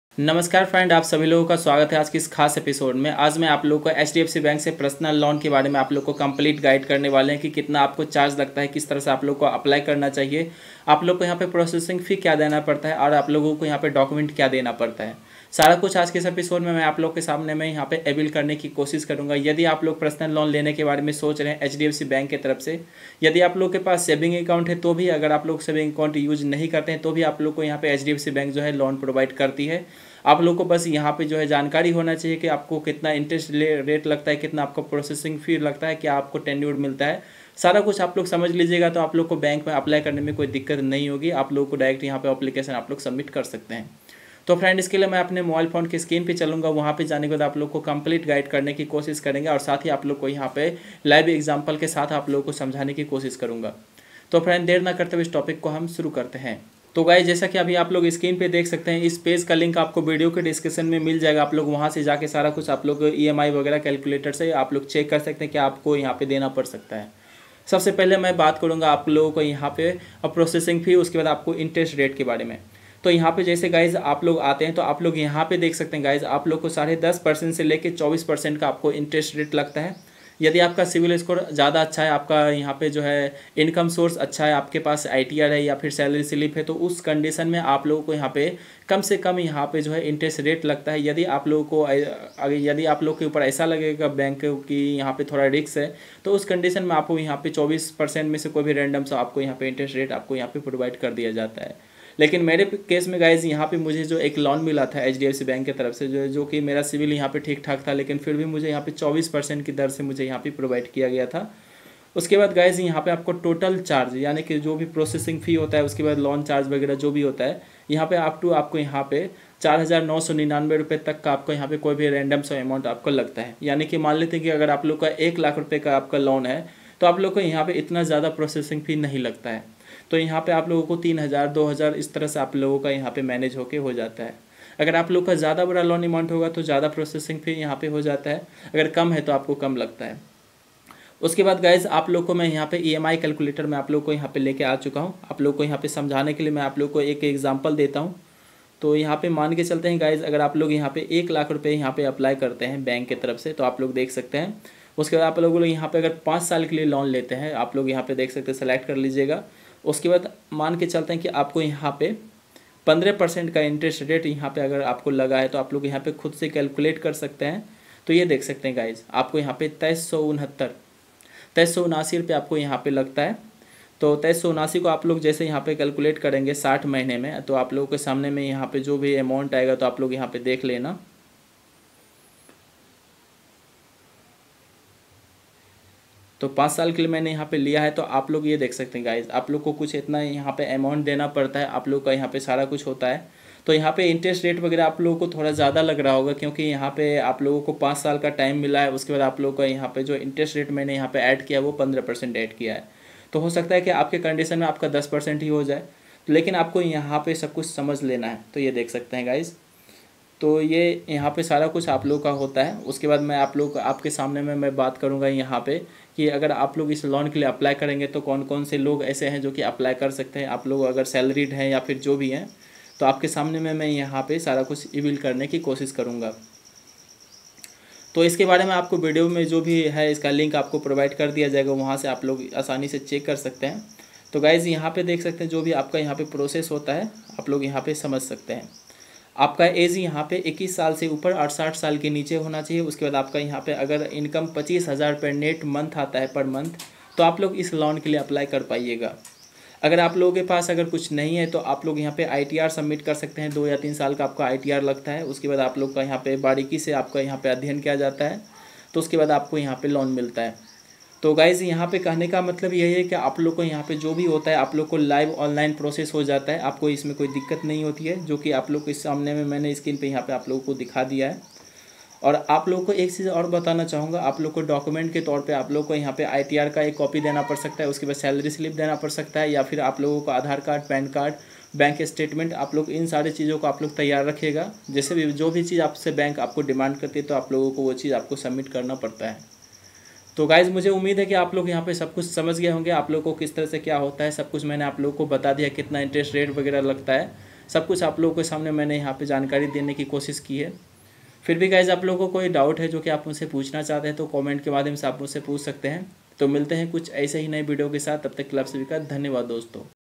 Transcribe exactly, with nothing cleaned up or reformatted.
नमस्कार फ्रेंड, आप सभी लोगों का स्वागत है आज की इस खास एपिसोड में। आज मैं आप लोगों को H D F C bank से पर्सनल लोन के बारे में आप लोग को कंप्लीट गाइड करने वाले हैं कि कितना आपको चार्ज लगता है, किस तरह से आप लोग को अप्लाई करना चाहिए, आप लोग को यहाँ पे प्रोसेसिंग फ़ी क्या देना पड़ता है और आप लोगों को यहाँ पे डॉक्यूमेंट क्या देना पड़ता है। सारा कुछ आज के इस एपिसोड में मैं आप लोग के सामने मैं यहाँ पे अवेल करने की कोशिश करूँगा। यदि आप लोग पर्सनल लोन लेने के बारे में सोच रहे हैं H D F C bank की तरफ से, यदि आप लोग के पास सेविंग अकाउंट है तो भी, अगर आप लोग सेविंग अकाउंट यूज नहीं करते हैं तो भी आप लोग को यहाँ पे H D F C bank जो है लोन प्रोवाइड करती है। आप लोग को बस यहाँ पे जो है जानकारी होना चाहिए कि आपको कितना इंटरेस्ट रेट लगता है, कितना आपको प्रोसेसिंग फी लगता है, क्या आपको टेन्योर मिलता है। सारा कुछ आप लोग समझ लीजिएगा तो आप लोग को बैंक में अप्लाई करने में कोई दिक्कत नहीं होगी। आप लोग को डायरेक्ट यहाँ पे एप्लीकेशन आप लोग सबमिट कर सकते हैं। तो फ्रेंड, इसके लिए मैं अपने मोबाइल फ़ोन की स्क्रीन पे चलूँगा, वहाँ पे जाने के बाद आप लोग को कंप्लीट गाइड करने की कोशिश करेंगे और साथ ही आप लोग को यहाँ पे लाइव एग्जाम्पल के साथ आप लोग को समझाने की कोशिश करूँगा। तो फ्रेंड, देर ना करते हुए इस टॉपिक को हम शुरू करते हैं। तो गाइस, जैसा कि अभी आप लोग स्क्रीन पे देख सकते हैं, इस पेज का लिंक आपको वीडियो के डिस्क्रिप्शन में मिल जाएगा। आप लोग वहां से जाके सारा कुछ आप लोग ई एम आई वगैरह कैलकुलेटर से आप लोग चेक कर सकते हैं कि आपको यहाँ पे देना पड़ सकता है। सबसे पहले मैं बात करूँगा आप लोगों को यहाँ पे प्रोसेसिंग फ़ी, उसके बाद आपको इंटरेस्ट रेट के बारे में। तो यहाँ पे जैसे गाइज आप लोग आते हैं तो आप लोग यहाँ पे देख सकते हैं गाइज, आप लोग को साढ़े दस परसेंट से लेकर चौबीस परसेंट का आपको इंटरेस्ट रेट लगता है। यदि आपका सिविल स्कोर ज़्यादा अच्छा है, आपका यहाँ पे जो है इनकम सोर्स अच्छा है, आपके पास आई टी आर है या फिर सैलरी स्लिप है, तो उस कंडीशन में आप लोगों को यहाँ पे कम से कम यहाँ पे जो है इंटरेस्ट रेट लगता है। यदि आप लोगों को अगर यदि आप लोग के ऊपर ऐसा लगेगा बैंक की यहाँ पे थोड़ा रिस्क है, तो उस कंडीशन में आपको यहाँ पे चौबीस परसेंट में से कोई भी रैंडम सा आपको यहाँ पे इंटरेस्ट रेट आपको यहाँ पे प्रोवाइड कर दिया जाता है। लेकिन मेरे केस में गाइज यहाँ पे मुझे जो एक लोन मिला था H D F C bank की तरफ से, जो जो कि मेरा सिविल यहाँ पे ठीक ठाक था, लेकिन फिर भी मुझे यहाँ पे चौबीस परसेंट की दर से मुझे यहाँ पे प्रोवाइड किया गया था। उसके बाद गाइज यहाँ पे आपको टोटल चार्ज, यानी कि जो भी प्रोसेसिंग फ़ी होता है, उसके बाद लोन चार्ज वगैरह जो भी होता है, यहाँ पे अप टू आपको यहाँ पे चार हज़ार नौ सौ निन्यानवे रुपये तक का आपको यहाँ पे कोई भी रैंडम सा अमाउंट आपको लगता है। यानी कि मान लेते हैं कि अगर आप लोग का एक लाख रुपये का आपका लोन है तो आप लोग को यहाँ पे इतना ज़्यादा प्रोसेसिंग फ़ी नहीं लगता है। तो यहाँ पे आप लोगों को तीन हज़ार दो हज़ार इस तरह से आप लोगों का यहाँ पे मैनेज होके हो जाता है। अगर आप लोग का ज़्यादा बड़ा लोन अमाउंट होगा तो ज़्यादा प्रोसेसिंग फी यहाँ पे हो जाता है, अगर कम है तो आपको कम लगता है। उसके बाद गाइज आप लोग को मैं यहाँ पे ई एम आई कैलकुलेटर में आप लोग को यहाँ पे लेके आ चुका हूँ। आप लोग को यहाँ पे समझाने के लिए मैं आप लोग को एक एग्जाम्पल देता हूँ। तो यहाँ पे मान के चलते हैं गाइज, अगर आप लोग यहाँ पे एक लाख रुपये यहाँ पे अप्लाई करते हैं बैंक की तरफ से, तो आप लोग देख सकते हैं। उसके बाद आप लोग यहाँ पे अगर पाँच साल के लिए लोन लेते हैं, आप लोग यहाँ पे देख सकते हैं, सेलेक्ट कर लीजिएगा। उसके बाद मान के चलते हैं कि आपको यहाँ पे पंद्रह परसेंट का इंटरेस्ट रेट यहाँ पे अगर आपको लगा है, तो आप लोग यहाँ पे खुद से कैलकुलेट कर सकते हैं। तो ये देख सकते हैं गाइज, आपको यहाँ पे तेईस सौ उनहत्तर तेईस सौ उनासी रुपये आपको यहाँ पे लगता है। तो तेईस सौ उनासी को आप लोग जैसे यहाँ पे कैलकुलेट करेंगे साठ महीने में, तो आप लोगों के सामने में यहाँ पे जो भी अमाउंट आएगा तो आप लोग यहाँ पे देख लेना। तो पाँच साल के लिए मैंने यहाँ पे लिया है, तो आप लोग ये देख सकते हैं गाइज, आप लोग को कुछ इतना यहाँ पे अमाउंट देना पड़ता है, आप लोग का यहाँ पे सारा कुछ होता है। तो यहाँ पे इंटरेस्ट रेट वगैरह आप लोगों को थोड़ा ज़्यादा लग रहा होगा, क्योंकि यहाँ पे आप लोगों को पाँच साल का टाइम मिला है। उसके बाद आप लोगों का यहाँ पे जो इंटरेस्ट रेट मैंने यहाँ पे ऐड किया वो पंद्रह परसेंट ऐड किया है। तो हो सकता है कि आपके कंडीशन में आपका दस परसेंट ही हो जाए, लेकिन आपको यहाँ पर सब कुछ समझ लेना है। तो ये देख सकते हैं गाइज़, तो ये यहाँ पे सारा कुछ आप लोग का होता है। उसके बाद मैं आप लोग आपके सामने में मैं बात करूँगा यहाँ पे कि अगर आप लोग इस लोन के लिए अप्लाई करेंगे तो कौन कौन से लोग ऐसे हैं जो कि अप्लाई कर सकते हैं। आप लोग अगर सैलरीड हैं या फिर जो भी हैं, तो आपके सामने में मैं यहाँ पे सारा कुछ रिवील करने की कोशिश करूँगा। तो इसके बारे में आपको वीडियो में जो भी है इसका लिंक आपको प्रोवाइड कर दिया जाएगा, वहाँ से आप लोग आसानी से चेक कर सकते हैं। तो गाइज़ यहाँ पर देख सकते हैं जो भी आपका यहाँ पर प्रोसेस होता है आप लोग यहाँ पर समझ सकते हैं। आपका एज यहाँ पे इक्कीस साल से ऊपर और साठ साल के नीचे होना चाहिए। उसके बाद आपका यहाँ पे अगर इनकम पच्चीस हज़ार पर नेट मंथ आता है पर मंथ, तो आप लोग इस लोन के लिए अप्लाई कर पाइएगा। अगर आप लोगों के पास अगर कुछ नहीं है तो आप लोग यहाँ पे आई टी आर सबमिट कर सकते हैं। दो या तीन साल का आपका आई टी आर लगता है। उसके बाद आप लोग का यहाँ पे बारीकी से आपका यहाँ पे अध्ययन किया जाता है, तो उसके बाद आपको यहाँ पे लोन मिलता है। तो गाइज़ यहाँ पे कहने का मतलब यही है कि आप लोग को यहाँ पे जो भी होता है आप लोग को लाइव ऑनलाइन प्रोसेस हो जाता है, आपको इसमें कोई दिक्कत नहीं होती है, जो कि आप लोग के सामने में मैंने स्क्रीन पे यहाँ पे आप लोगों को दिखा दिया है। और आप लोग को एक चीज़ और बताना चाहूँगा, आप लोग को डॉक्यूमेंट के तौर पे आप लोग को यहाँ पे आई टी आर का एक कॉपी देना पड़ सकता है। उसके बाद सैलरी स्लिप देना पड़ सकता है, या फिर आप लोगों को Aadhaar card, PAN card, bank statement, आप लोग इन सारी चीज़ों को आप लोग तैयार रखिएगा। जैसे भी जो भी चीज़ आपसे बैंक आपको डिमांड करती है तो आप लोगों को वो चीज़ आपको सबमिट करना पड़ता है। तो गाइज़ मुझे उम्मीद है कि आप लोग यहाँ पे सब कुछ समझ गए होंगे, आप लोग को किस तरह से क्या होता है सब कुछ मैंने आप लोगों को बता दिया, कितना इंटरेस्ट रेट वगैरह लगता है सब कुछ आप लोगों के सामने मैंने यहाँ पे जानकारी देने की कोशिश की है। फिर भी गाइज आप लोगों को कोई डाउट है जो कि आप मुझसे पूछना चाहते हैं तो कमेंट के माध्यम से आप मुझसे पूछ सकते हैं। तो मिलते हैं कुछ ऐसे ही नए वीडियो के साथ, तब तक के लिए आप सभी का धन्यवाद दोस्तों।